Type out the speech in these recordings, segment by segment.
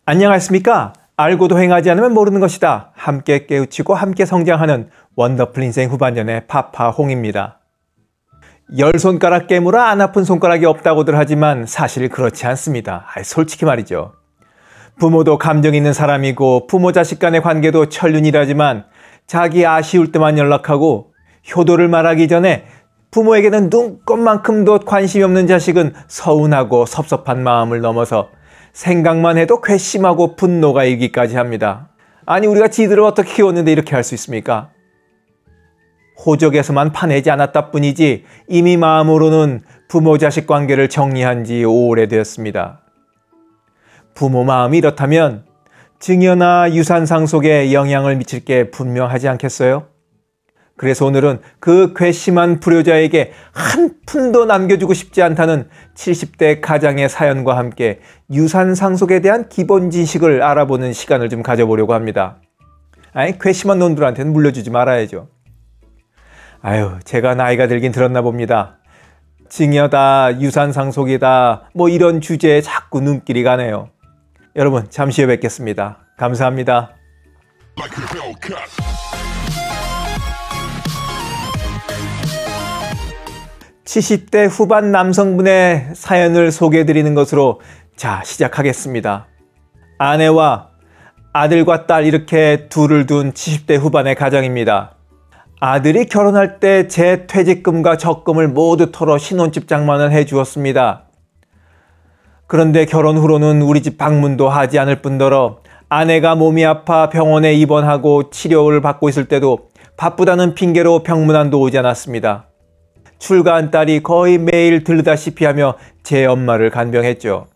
안녕하십니까? 알고도 행하지 않으면 모르는 것이다. 함께 깨우치고 함께 성장하는 원더풀 인생 후반년의 파파홍입니다. 열 손가락 깨물어 안 아픈 손가락이 없다고들 하지만 사실 그렇지 않습니다. 솔직히 말이죠. 부모도 감정 있는 사람이고 부모 자식 간의 관계도 천륜이라지만 자기 아쉬울 때만 연락하고 효도를 말하기 전에 부모에게는 눈꼽만큼도 관심이 없는 자식은 서운하고 섭섭한 마음을 넘어서 생각만 해도 괘씸하고 분노가 일기까지 합니다. 아니 우리가 지들을 어떻게 키웠는데 이렇게 할 수 있습니까? 호적에서만 파내지 않았다 뿐이지 이미 마음으로는 부모 자식 관계를 정리한 지 오래되었습니다. 부모 마음이 이렇다면 증여나 유산 상속에 영향을 미칠 게 분명하지 않겠어요? 그래서 오늘은 그 괘씸한 불효자에게 한 푼도 남겨주고 싶지 않다는 70대 가장의 사연과 함께 유산 상속에 대한 기본 지식을 알아보는 시간을 좀 가져보려고 합니다. 괘씸한 놈들한테는 물려주지 말아야죠. 제가 나이가 들긴 들었나 봅니다. 증여다, 유산 상속이다, 이런 주제에 자꾸 눈길이 가네요. 여러분 잠시 후에 뵙겠습니다. 감사합니다. 70대 후반 남성분의 사연을 소개해드리는 것으로 시작하겠습니다. 아내와 아들과 딸 이렇게 둘을 둔 70대 후반의 가정입니다. 아들이 결혼할 때 제 퇴직금과 적금을 모두 털어 신혼집 장만을 해주었습니다. 그런데 결혼 후로는 우리 집 방문도 하지 않을 뿐더러 아내가 몸이 아파 병원에 입원하고 치료를 받고 있을 때도 바쁘다는 핑계로 병문안도 오지 않았습니다. 출가한 딸이 거의 매일 들르다시피 하며 제 엄마를 간병했죠.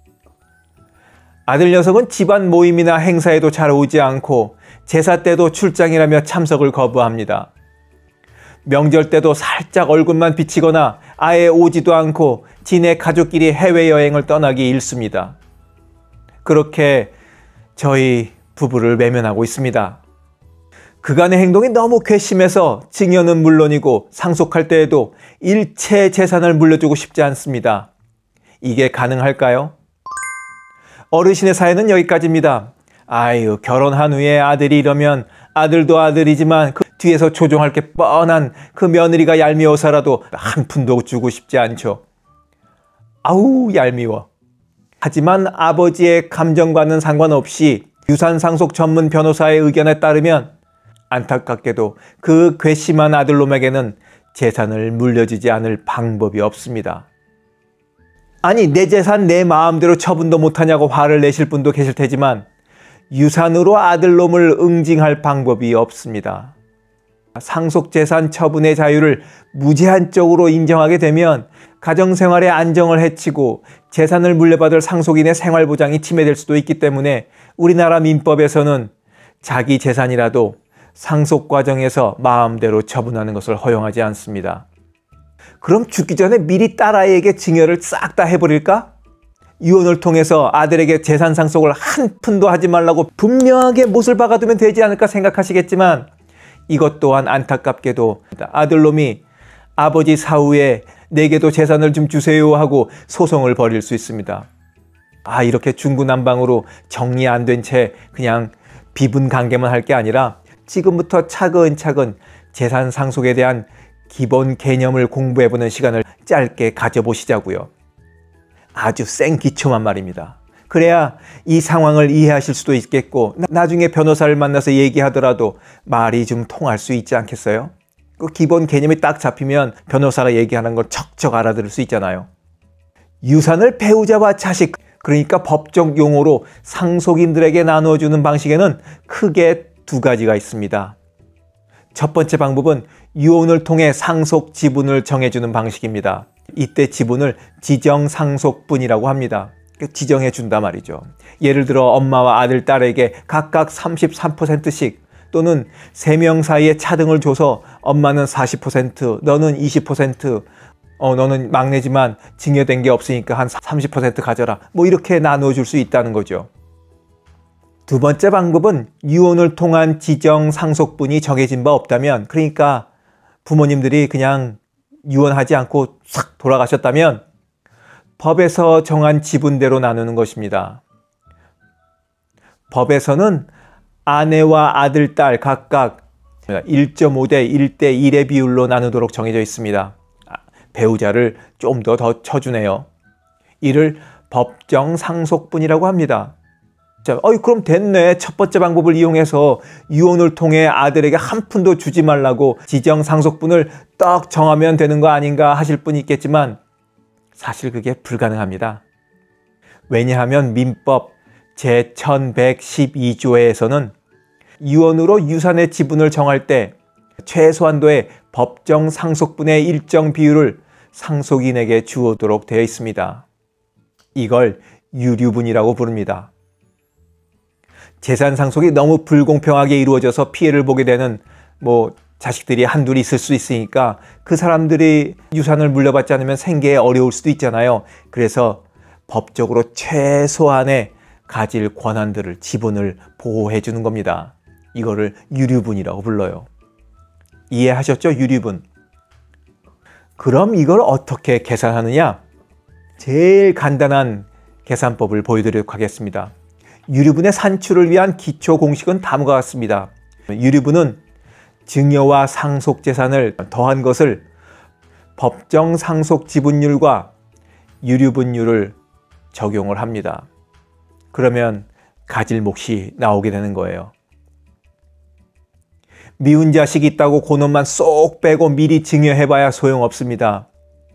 아들 녀석은 집안 모임이나 행사에도 잘 오지 않고 제사 때도 출장이라며 참석을 거부합니다. 명절 때도 살짝 얼굴만 비치거나 아예 오지도 않고 지네 가족끼리 해외여행을 떠나기 일쑤입니다. 그렇게 저희 부부를 외면하고 있습니다. 그간의 행동이 너무 괘씸해서 증여는 물론이고 상속할 때에도 일체 재산을 물려주고 싶지 않습니다. 이게 가능할까요? 어르신의 사연은 여기까지입니다. 결혼한 후에 아들이 이러면 아들도 아들이지만 그 뒤에서 조종할 게 뻔한 그 며느리가 얄미워서라도 한 푼도 주고 싶지 않죠. 얄미워. 하지만 아버지의 감정과는 상관없이 유산 상속 전문 변호사의 의견에 따르면 안타깝게도 그 괘씸한 아들놈에게는 재산을 물려주지 않을 방법이 없습니다. 내 재산 내 마음대로 처분도 못하냐고 화를 내실 분도 계실 테지만 유산으로 아들놈을 응징할 방법이 없습니다. 상속재산 처분의 자유를 무제한적으로 인정하게 되면 가정생활의 안정을 해치고 재산을 물려받을 상속인의 생활보장이 침해될 수도 있기 때문에 우리나라 민법에서는 자기 재산이라도 상속 과정에서 마음대로 처분하는 것을 허용하지 않습니다. 그럼 죽기 전에 미리 딸아이에게 증여를 싹 다 해버릴까? 유언을 통해서 아들에게 재산 상속을 한 푼도 하지 말라고 분명하게 못을 박아두면 되지 않을까 생각하시겠지만 이것 또한 안타깝게도 아들놈이 아버지 사후에 내게도 재산을 좀 주세요 하고 소송을 벌일 수 있습니다. 이렇게 중구난방으로 정리 안 된 채 그냥 비분관계만 할 게 아니라 지금부터 차근차근 재산 상속에 대한 기본 개념을 공부해보는 시간을 짧게 가져보시자고요. 아주 생 기초만 말입니다. 그래야 이 상황을 이해하실 수도 있겠고 나중에 변호사를 만나서 얘기하더라도 말이 좀 통할 수 있지 않겠어요? 그 기본 개념이 딱 잡히면 변호사가 얘기하는 걸 척척 알아들을 수 있잖아요. 유산을 배우자와 자식, 그러니까 법적 용어로 상속인들에게 나누어주는 방식에는 크게 두 가지가 있습니다. 첫 번째 방법은 유언을 통해 상속 지분을 정해주는 방식입니다. 이때 지분을 지정상속분이라고 합니다. 지정해 준다 말이죠. 예를 들어 엄마와 아들, 딸에게 각각 33%씩 또는 3명 사이에 차등을 줘서 엄마는 40%, 너는 20%, 너는 막내지만 증여된 게 없으니까 한 30% 가져라. 이렇게 나눠줄 수 있다는 거죠. 두 번째 방법은 유언을 통한 지정 상속분이 정해진 바 없다면, 그러니까 부모님들이 그냥 유언하지 않고 싹 돌아가셨다면 법에서 정한 지분대로 나누는 것입니다. 법에서는 아내와 아들, 딸 각각 1.5대 1대 1의 비율로 나누도록 정해져 있습니다. 배우자를 좀 더 쳐주네요. 이를 법정 상속분이라고 합니다. 자, 그럼 됐네. 첫 번째 방법을 이용해서 유언을 통해 아들에게 한 푼도 주지 말라고 지정 상속분을 딱 정하면 되는 거 아닌가 하실 분이 있겠지만 사실 그게 불가능합니다. 왜냐하면 민법 제1112조에서는 유언으로 유산의 지분을 정할 때 최소한도의 법정 상속분의 일정 비율을 상속인에게 주어도록 되어 있습니다. 이걸 유류분이라고 부릅니다. 재산 상속이 너무 불공평하게 이루어져서 피해를 보게 되는 자식들이 한둘이 있을 수 있으니까 그 사람들이 유산을 물려받지 않으면 생계에 어려울 수도 있잖아요. 그래서 법적으로 최소한의 가질 권한들을, 지분을 보호해 주는 겁니다. 이거를 유류분이라고 불러요. 이해하셨죠? 유류분. 그럼 이걸 어떻게 계산하느냐? 제일 간단한 계산법을 보여드리도록 하겠습니다. 유류분의 산출을 위한 기초 공식은 다음과 같습니다. 유류분은 증여와 상속재산을 더한 것을 법정 상속 지분율과 유류분율을 적용을 합니다. 그러면 가질 몫이 나오게 되는 거예요. 미운 자식이 있다고 그놈만 쏙 빼고 미리 증여해봐야 소용없습니다.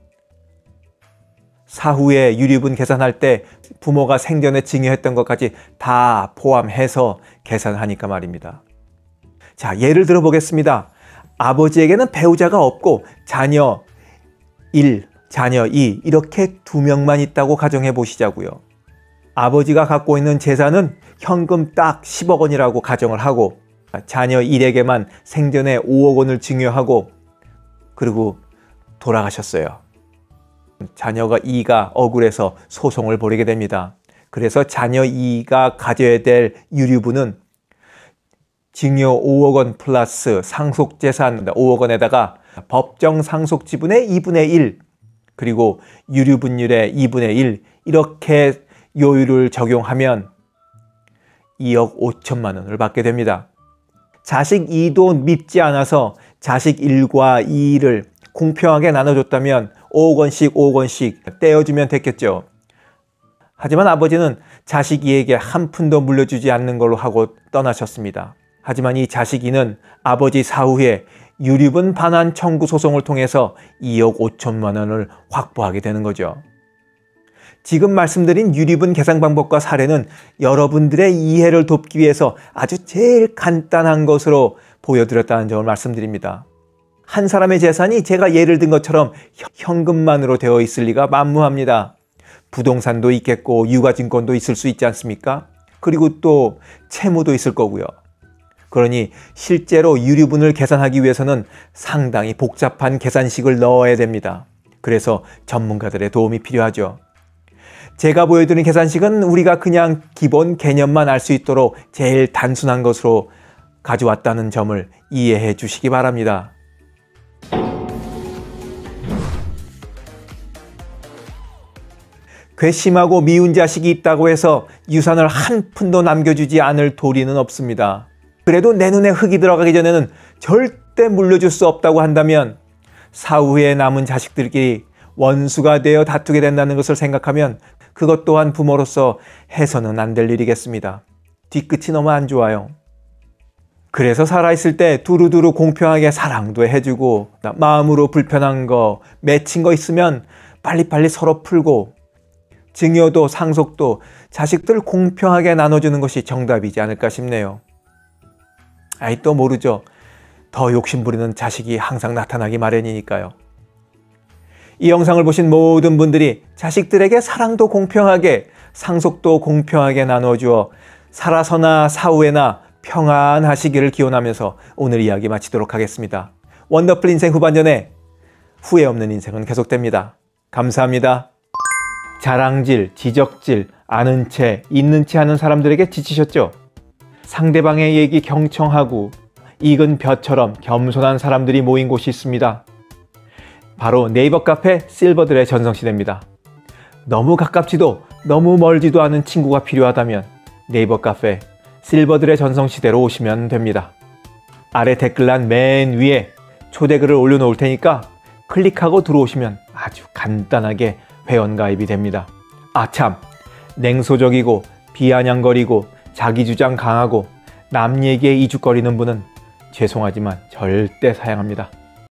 사후에 유류분 계산할 때 부모가 생전에 증여했던 것까지 다 포함해서 계산하니까 말입니다. 자, 예를 들어 보겠습니다. 아버지에게는 배우자가 없고 자녀 1, 자녀 2 이렇게 2명만 있다고 가정해 보시자고요. 아버지가 갖고 있는 재산은 현금 딱 10억 원이라고 가정을 하고 자녀 1에게만 생전에 5억 원을 증여하고 그리고 돌아가셨어요. 자녀가 2가 억울해서 소송을 벌이게 됩니다. 그래서 자녀 2가 가져야 될 유류분은 증여 5억 원 플러스 상속재산 5억 원에다가 법정 상속 지분의 2분의 1 그리고 유류분율의 2분의 1 이렇게 요율을 적용하면 2억 5천만 원을 받게 됩니다. 자식 2도 믿지 않아서 자식 1과 2를 공평하게 나눠줬다면 5억 원씩 5억 원씩 떼어주면 됐겠죠. 하지만 아버지는 자식 2에게 한 푼도 물려주지 않는 걸로 하고 떠나셨습니다. 하지만 이 자식 2는 아버지 사후에 유류분 반환 청구 소송을 통해서 2억 5천만 원을 확보하게 되는 거죠. 지금 말씀드린 유류분 계산 방법과 사례는 여러분들의 이해를 돕기 위해서 아주 제일 간단한 것으로 보여드렸다는 점을 말씀드립니다. 한 사람의 재산이 제가 예를 든 것처럼 현금만으로 되어 있을 리가 만무합니다. 부동산도 있겠고 유가증권도 있을 수 있지 않습니까? 그리고 또 채무도 있을 거고요. 그러니 실제로 유류분을 계산하기 위해서는 상당히 복잡한 계산식을 넣어야 됩니다. 그래서 전문가들의 도움이 필요하죠. 제가 보여드린 계산식은 우리가 그냥 기본 개념만 알 수 있도록 제일 단순한 것으로 가져왔다는 점을 이해해 주시기 바랍니다. 괘씸하고 미운 자식이 있다고 해서 유산을 한 푼도 남겨주지 않을 도리는 없습니다. 그래도 내 눈에 흙이 들어가기 전에는 절대 물려줄 수 없다고 한다면 사후에 남은 자식들끼리 원수가 되어 다투게 된다는 것을 생각하면 그것 또한 부모로서 해서는 안 될 일이겠습니다. 뒤끝이 너무 안 좋아요. 그래서 살아있을 때 두루두루 공평하게 사랑도 해주고 마음으로 불편한 거, 맺힌 거 있으면 빨리빨리 서로 풀고 증여도 상속도 자식들 공평하게 나눠주는 것이 정답이지 않을까 싶네요. 아이 또 모르죠. 더 욕심부리는 자식이 항상 나타나기 마련이니까요. 이 영상을 보신 모든 분들이 자식들에게 사랑도 공평하게 상속도 공평하게 나눠주어 살아서나 사후에나 평안하시기를 기원하면서 오늘 이야기 마치도록 하겠습니다. 원더풀 인생 후반전에 후회 없는 인생은 계속됩니다. 감사합니다. 자랑질, 지적질, 아는 채, 있는 채 하는 사람들에게 지치셨죠? 상대방의 얘기 경청하고 익은 벼처럼 겸손한 사람들이 모인 곳이 있습니다. 바로 네이버 카페 실버들의 전성시대입니다. 너무 가깝지도 너무 멀지도 않은 친구가 필요하다면 네이버 카페 실버들의 전성시대로 오시면 됩니다. 아래 댓글란 맨 위에 초대글을 올려놓을 테니까 클릭하고 들어오시면 아주 간단하게 회원가입이 됩니다. 아참, 냉소적이고 비아냥거리고 자기주장 강하고 남 얘기에 이죽거리는 분은 죄송하지만 절대 사양합니다.